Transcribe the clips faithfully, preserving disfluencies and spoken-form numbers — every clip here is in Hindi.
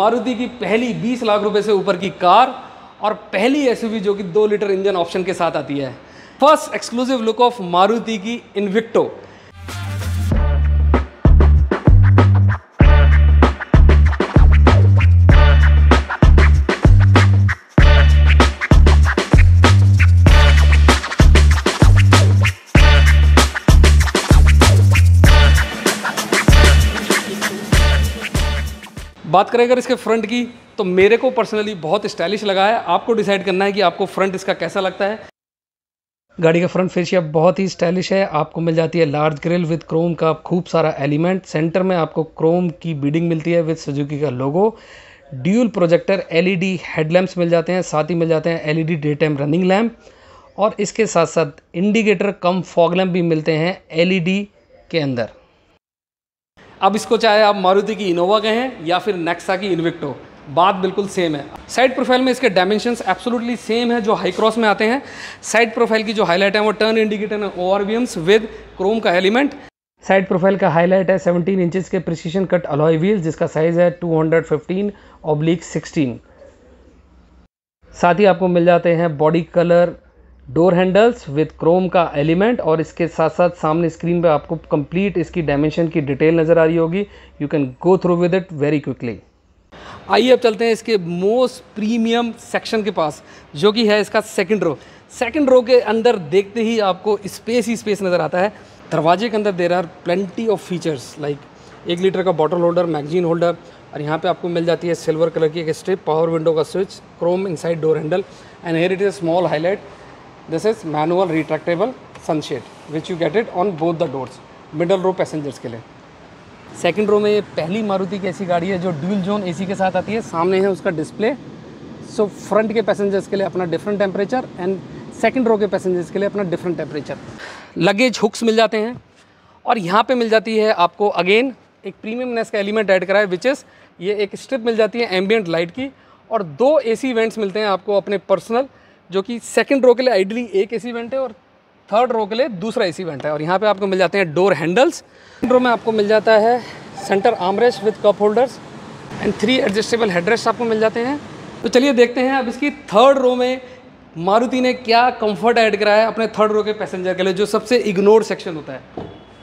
मारुति की पहली बीस लाख रुपए से ऊपर की कार और पहली एसयूवी जो कि दो लीटर इंजन ऑप्शन के साथ आती है। First exclusive look of Maruti की इन्विक्टो। बात करें अगर इसके फ्रंट की, तो मेरे को पर्सनली बहुत स्टाइलिश लगा है। आपको डिसाइड करना है कि आपको फ्रंट इसका कैसा लगता है। गाड़ी का फ्रंट फेसिया बहुत ही स्टाइलिश है। आपको मिल जाती है लार्ज ग्रिल विद क्रोम का खूब सारा एलिमेंट। सेंटर में आपको क्रोम की बीडिंग मिलती है विद सुजुकी का logo. Dual projector LED headlamps मिल जाते हैं, साथ ही मिल जाते हैं LED daytime running lamp, और इसके साथ साथ इंडिकेटर कम फॉग लैम्प भी मिलते हैं एलईडी के अंदर। अब इसको चाहे आप मारुति की इनोवा कहें या फिर नेक्सा की इन्विक्टो, बात बिल्कुल सेम है। साइड प्रोफाइल में इसके डायमेंशंस एब्सोल्युटली सेम है जो हाई क्रॉस में आते हैं। साइड प्रोफाइल की जो हाईलाइट है वो टर्न इंडिकेटर और ओआरवीएम्स विद क्रोम का एलिमेंट। साइड प्रोफाइल का हाईलाइट है सत्रह इंचेस के प्रिसीजन कट अलॉय व्हील्स जिसका साइज है टू फिफ्टीन ऑब्लिक सिक्सटीन। साथ ही आपको मिल जाते हैं body colour door handles with chrome का एलिमेंट, और इसके साथ साथ सामने स्क्रीन पे आपको कंप्लीट इसकी डायमेंशन की डिटेल नज़र आ रही होगी। You can go through with it very quickly. आइए अब चलते हैं इसके मोस्ट प्रीमियम सेक्शन के पास, जो कि है इसका सेकंड रो। सेकंड रो के अंदर देखते ही आपको स्पेस ही स्पेस नज़र आता है। दरवाजे के अंदर there are plenty of features like एक लीटर का बॉटल होल्डर, मैगजीन होल्डर, और यहाँ पे आपको मिल जाती है सिल्वर कलर की एक स्ट्रिप, पावर विंडो का switch, chrome inside door handle, and here it is small highlight, this is manual retractable sunshade which you get it on both the doors, middle row passengers के लिए। सेकंड रो में ये पहली मारुति की ऐसी गाड़ी है जो ड्यूल जोन एसी के साथ आती है। सामने है उसका डिस्प्ले, सो फ्रंट के पैसेंजर्स के लिए अपना different temperature and second row के पैसेंजर्स के लिए अपना डिफरेंट टेम्परेचर। लगेज हुक्स मिल जाते हैं, और यहाँ पे मिल जाती है आपको अगेन एक प्रीमियमनेस का एलिमेंट ऐड करा है विच इज़ ये एक स्ट्रिप मिल जाती है एम्बियंट लाइट की, और दो एसी वेंट्स मिलते हैं आपको अपने पर्सनल, जो कि सेकंड रो के लिए आइडली एक एसी वेंट है और थर्ड रो के लिए दूसरा एसी वेंट है। और यहाँ पे आपको मिल जाते हैं डोर हैंडल्स। सेकंड रो में आपको मिल जाता है centre armrest with cup holders and three adjustable headrest आपको मिल जाते हैं। तो चलिए देखते हैं अब इसकी थर्ड रो में मारुति ने क्या कंफर्ट ऐड करा है अपने थर्ड रो के पैसेंजर के लिए, जो सबसे इग्नोर्ड सेक्शन होता है।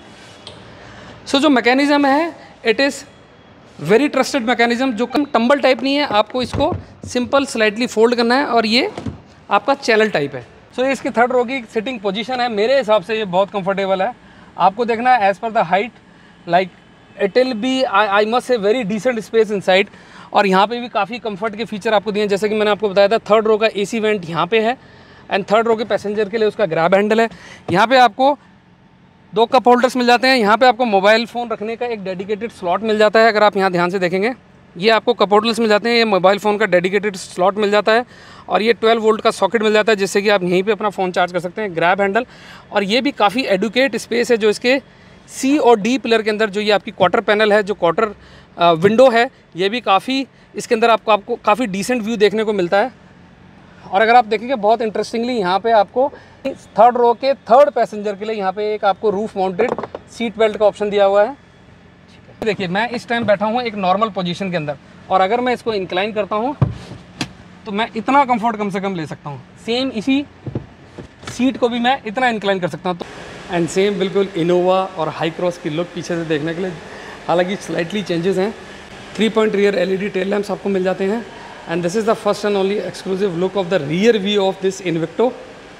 सो so, जो मैकेनिज्म है it is very trusted mechanism, जो कम टंबल टाइप नहीं है। आपको इसको सिंपल स्लाइटली फोल्ड करना है और ये आपका चैनल टाइप है। सो so, ये इसकी थर्ड रो की सिटिंग पोजीशन है। मेरे हिसाब से ये बहुत कंफर्टेबल है। आपको देखना है as per the height, like it will be I must say very decent space inside. और यहाँ पे भी काफ़ी कंफर्ट के फीचर आपको दिए हैं, जैसे कि मैंने आपको बताया था थर्ड रो का एसी वेंट यहाँ पे है, एंड थर्ड रो के पैसेंजर के लिए उसका ग्रैब हैंडल है। यहाँ पे आपको दो कप होल्डर्स मिल जाते हैं। यहाँ पे आपको मोबाइल फ़ोन रखने का एक डेडिकेटेड स्लॉट मिल जाता है। अगर आप यहाँ ध्यान से देखेंगे, ये आपको कप होल्डर्स मिल जाते हैं, ये मोबाइल फ़ोन का डेडिकेटेड स्लॉट मिल जाता है, और ये ट्वेल्व वोल्ट का सॉकेट मिल जाता है जिससे कि आप यहीं पे अपना फ़ोन चार्ज कर सकते हैं। ग्रैब हैंडल, और ये भी काफ़ी एडुकेट स्पेस है जो इसके सी और डी पिलर के अंदर, जो ये आपकी क्वार्टर पैनल है, जो क्वार्टर विंडो है, ये भी काफ़ी इसके अंदर आपको आपको काफ़ी डिसेंट व्यू देखने को मिलता है। और अगर आप देखेंगे बहुत इंटरेस्टिंगली, यहाँ पे आपको थर्ड रो के थर्ड पैसेंजर के लिए यहाँ पे एक आपको रूफ माउंटेड सीट बेल्ट का ऑप्शन दिया हुआ है। देखिए मैं इस टाइम बैठा हूँ एक नॉर्मल पोजीशन के अंदर, और अगर मैं इसको इंक्लाइन करता हूँ तो मैं इतना कंफर्ट कम से कम ले सकता हूँ। सेम इसी सीट को भी मैं इतना इंक्लाइन कर सकता हूँ। तो एंड सेम बिल्कुल इनोवा और हाई क्रॉस की लुक पीछे से देखने के लिए, हालांकि स्लाइटली चेंजेस हैं। Three point rear LED tail lamps आपको मिल जाते हैं, and this is the first and only exclusive look of the rear view of this Invicto.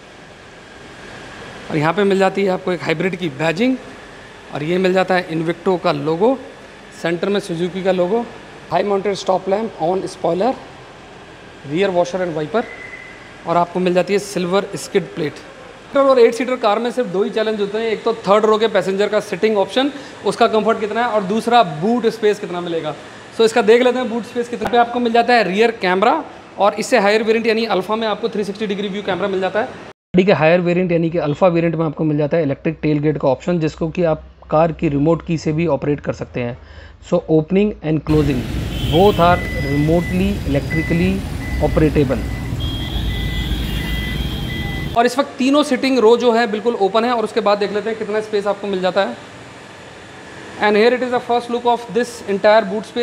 और यहाँ पे मिल जाती है आपको एक हाइब्रिड की बैजिंग, और ये मिल जाता है इन्विक्टो का लोगो, सेंटर में सुजुकी का logo, high mounted stop lamp, on spoiler, rear washer and wiper, और आपको मिल जाती है सिल्वर स्किड प्लेट। और एट सीटर कार में सिर्फ दो ही चैलेंज होते हैं, एक तो थर्ड रो के पैसेंजर का सिटिंग ऑप्शन, उसका कंफर्ट कितना है, और दूसरा बूट स्पेस कितना मिलेगा। सो इसका देख लेते हैं बूट स्पेस कितने पे आपको मिल जाता है। रियर कैमरा, और इससे हायर वेरिएंट यानी अल्फा में आपको three sixty degree view camera मिल जाता है। गाड़ी के हायर वेरिएंट यानी कि अल्फा वेरिएंट में आपको मिल जाता है इलेक्ट्रिक टेल गेट का ऑप्शन, जिसको कि आप कार की रिमोट की से भी ऑपरेट कर सकते हैं। So opening and closing both are remotely electrically operatable. और इस वक्त तीनों सिटिंग रो जो है बिल्कुल ओपन है, और उसके बाद देख लेते हैं कितना स्पेस आपको मिल जाता है। And here it is the first look of this entire boot space.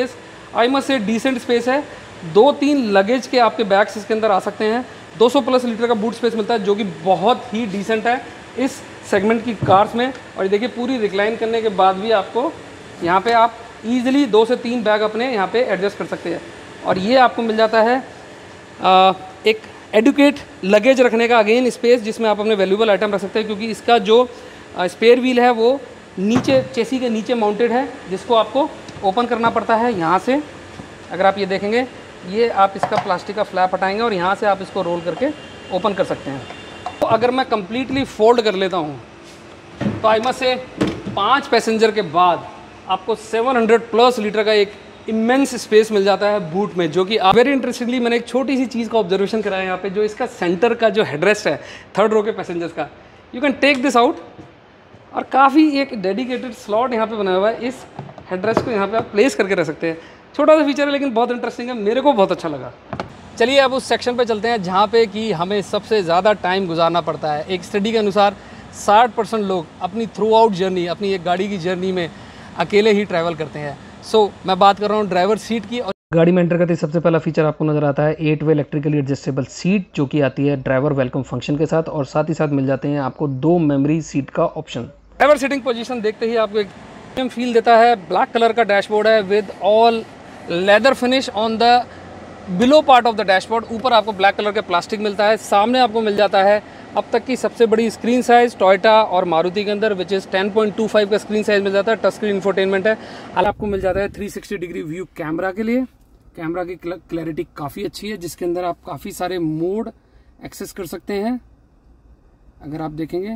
I must say decent space है। दो तीन लगेज के आपके बैग्स इसके अंदर आ सकते हैं। दो सौ प्लस लीटर का बूट स्पेस मिलता है जो कि बहुत ही डिसेंट है इस सेगमेंट की कार्स में। और ये देखिए पूरी रिक्लाइन करने के बाद भी आपको यहाँ पे आप इजीली दो से तीन बैग अपने यहाँ पे एडजस्ट कर सकते हैं। और ये आपको मिल जाता है आ, एक एडुकेट लगेज रखने का अगेन स्पेस, जिसमें आप अपने वैल्यूबल आइटम रख सकते हैं, क्योंकि इसका जो स्पेयर व्हील है वो नीचे चेसी के नीचे माउंटेड है, जिसको आपको ओपन करना पड़ता है यहाँ से। अगर आप ये देखेंगे, ये आप इसका प्लास्टिक का फ्लैप हटाएंगे और यहाँ से आप इसको रोल करके ओपन कर सकते हैं। तो अगर मैं कम्प्लीटली फोल्ड कर लेता हूँ तो आई मस्ट से पाँच पैसेंजर के बाद आपको सात सौ प्लस लीटर का एक इमेंस स्पेस मिल जाता है बूट में, जो कि वेरी इंटरेस्टिंगली मैंने एक छोटी सी चीज़ का ऑब्जर्वेशन कराया यहाँ पे, जो इसका सेंटर का जो हेडरेस्ट है थर्ड रो के पैसेंजर्स का, you can take this out और काफ़ी एक डेडिकेटेड स्लॉट यहाँ पे बनाया हुआ है। इस हेडरेस्ट को यहाँ पे आप प्लेस करके रख सकते हैं। छोटा सा फीचर है लेकिन बहुत इंटरेस्टिंग है, मेरे को बहुत अच्छा लगा। चलिए अब उस सेक्शन पे चलते हैं जहाँ पे कि हमें सबसे ज़्यादा टाइम गुजारना पड़ता है। एक स्टडी के अनुसार साठ परसेंट लोग अपनी थ्रू आउट जर्नी, अपनी एक गाड़ी की जर्नी में अकेले ही ट्रैवल करते हैं। सो so, मैं बात कर रहा हूँ ड्राइवर सीट की। और गाड़ी में एंटर करते ही सबसे पहला फीचर आपको नजर आता है eight way electrically adjustable seat, जो कि आती है ड्राइवर वेलकम फंक्शन के साथ, और साथ ही साथ मिल जाते हैं आपको दो मेमोरी सीट का ऑप्शन। ड्राइवर सीटिंग पोजीशन देखते ही आपको एक प्रीमियम फील देता है। ब्लैक कलर का डैशबोर्ड है with all leather finish on the below part of the dashboard. ऊपर आपको ब्लैक कलर का प्लास्टिक मिलता है। सामने आपको मिल जाता है अब तक की सबसे बड़ी स्क्रीन साइज़ टोयोटा और मारुति के अंदर, which is ten point two five का स्क्रीन साइज़ मिल जाता है। टच स्क्रीन इंफोटेनमेंट है। आपको मिल जाता है three sixty degree view camera के लिए। कैमरा की क्लैरिटी काफ़ी अच्छी है, जिसके अंदर आप काफ़ी सारे मोड एक्सेस कर सकते हैं। अगर आप देखेंगे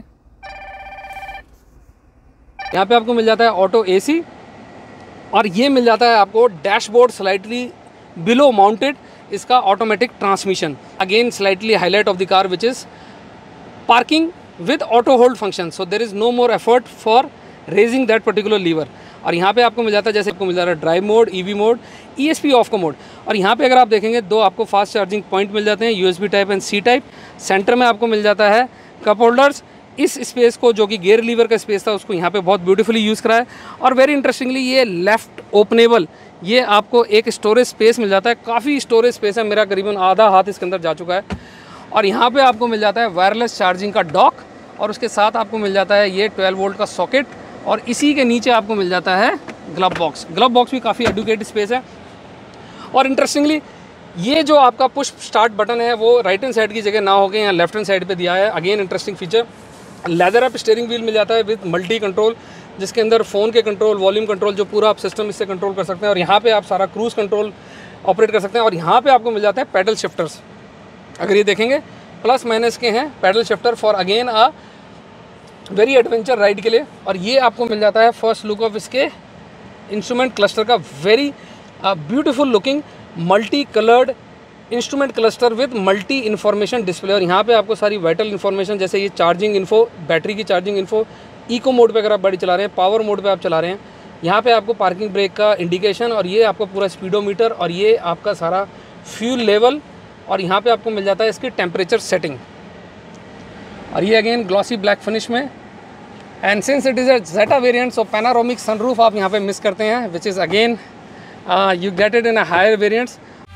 यहाँ पे आपको मिल जाता है ऑटो एसी, और ये मिल जाता है आपको डैशबोर्ड स्लाइटली बिलो माउंटेड, इसका automatic transmission. Again slightly highlight of the car which is parking with auto hold function, so there is no more effort for raising that particular lever. और यहाँ पे आपको मिल जाता है, जैसे आपको मिल जाता है drive mode, EV mode, ESP off का मोड। और यहाँ पे अगर आप देखेंगे दो आपको फास्ट चार्जिंग पॉइंट मिल जाते हैं, USB type and C type. Centre में आपको मिल जाता है कप होल्डर्स। इस स्पेस को, जो कि गेयर लीवर का स्पेस था, उसको यहाँ पे बहुत ब्यूटीफुली यूज़ करा है। और वेरी इंटरेस्टिंगली ये लेफ्ट ओपनेबल, ये आपको एक स्टोरेज स्पेस मिल जाता है। काफ़ी स्टोरेज स्पेस है, मेरा करीबन आधा हाथ इसके अंदर जा चुका है। और यहाँ पे आपको मिल जाता है वायरलेस चार्जिंग का डॉक, और उसके साथ आपको मिल जाता है ये ट्वेल्व वोल्ट का सॉकेट, और इसी के नीचे आपको मिल जाता है ग्लव बॉक्स। ग्लव बॉक्स भी काफ़ी एडुकेटेड स्पेस है। और इंटरेस्टिंगली ये जो आपका पुश स्टार्ट बटन है वो राइट हैंड साइड की जगह ना होकर यहाँ लेफ्ट हैंड साइड पे दिया है। Again interesting feature. Leather up steering wheel मिल जाता है विद मल्टी कंट्रोल, जिसके अंदर फ़ोन के कंट्रोल, वॉल्यूम कंट्रोल, जो पूरा आप सिस्टम इससे कंट्रोल कर सकते हैं। और यहाँ पे आप सारा क्रूज़ कंट्रोल ऑपरेट कर सकते हैं। और यहाँ पे आपको मिल जाता है पैडल शिफ्टर्स। अगर ये देखेंगे प्लस माइनस के हैं paddle shifter for again a very adventure ride के लिए। और ये आपको मिल जाता है फर्स्ट लुक ऑफ इसके इंस्ट्रूमेंट क्लस्टर का, very beautiful looking multi coloured instrument cluster with multi information display. और यहाँ पे आपको सारी वाइटल इन्फॉर्मेशन, जैसे ये चार्जिंग इन्फो, बैटरी की चार्जिंग इन्फो, इको मोड पे अगर आप गाड़ी चला रहे हैं, पावर मोड पे आप चला रहे हैं, यहाँ पे आपको पार्किंग ब्रेक का इंडिकेशन, और ये आपको पूरा स्पीडोमीटर, और ये आपका सारा फ्यूल लेवल, और यहाँ पे आपको मिल जाता है इसकी टेम्परेचर सेटिंग। और ये अगेन ग्लॉसी ब्लैक फिनिश में। And since it is a Zeta variant, so panoramic sunroof आप यहाँ पे मिस करते हैं, which is again you get it in a higher variants.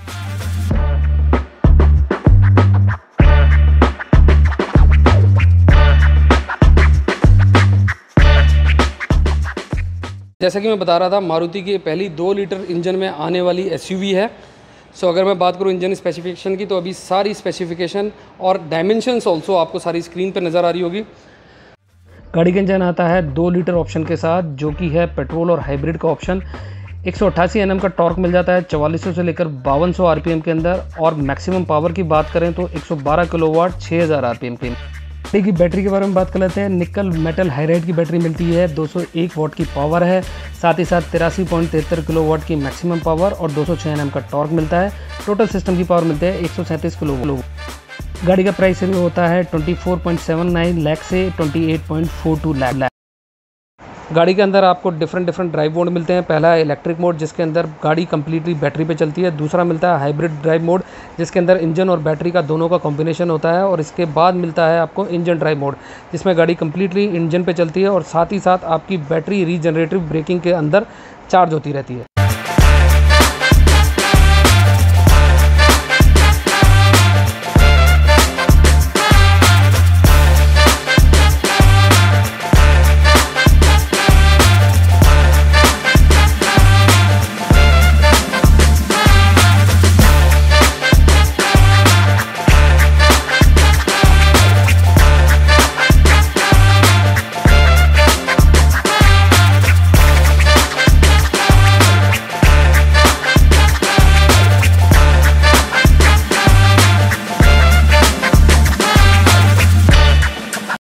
जैसा कि मैं बता रहा था, मारुति की पहली दो लीटर इंजन में आने वाली एसयूवी है। सो so, अगर मैं बात करूँ इंजन स्पेसिफिकेशन की, तो अभी सारी स्पेसिफिकेशन और डायमेंशंस ऑल्सो आपको सारी स्क्रीन पर नज़र आ रही होगी। गाड़ी का इंजन आता है दो लीटर ऑप्शन के साथ, जो कि है पेट्रोल और हाइब्रिड का ऑप्शन। एक सौ अट्ठासी एन एम का टॉर्क मिल जाता है चवालीस सौ से लेकर बावन सौ आर पी एम के अंदर। और मैक्सिमम पावर की बात करें तो एक सौ बारह किलोवाट छः हज़ार आर पी एम की। की बैटरी के बारे में बात कर लेते हैं। निकल मेटल हाइड्राइड की बैटरी मिलती है, दो सौ एक वाट की पावर है, साथ ही साथ तिरासी पॉइंट तिहत्तर किलो वाट की मैक्सिमम पावर और दो सौ छः एन एम का टॉर्क मिलता है। टोटल सिस्टम की पावर मिलती है एक सौ सैंतीस किलो। गाड़ी का प्राइस होता है चौबीस पॉइंट सात नौ लाख से अट्ठाईस पॉइंट फोर टू लाख। गाड़ी के अंदर आपको डिफरेंट डिफरेंट ड्राइव मोड मिलते हैं। पहला है इलेक्ट्रिक मोड, जिसके अंदर गाड़ी कम्प्लीटली बैटरी पे चलती है। दूसरा मिलता है हाइब्रिड ड्राइव मोड, जिसके अंदर इंजन और बैटरी का दोनों का कॉम्बिनेशन होता है। और इसके बाद मिलता है आपको इंजन ड्राइव मोड, जिसमें गाड़ी कम्प्लीटली इंजन पे चलती है और साथ ही साथ आपकी बैटरी रीजनरेटिव ब्रेकिंग के अंदर चार्ज होती रहती है।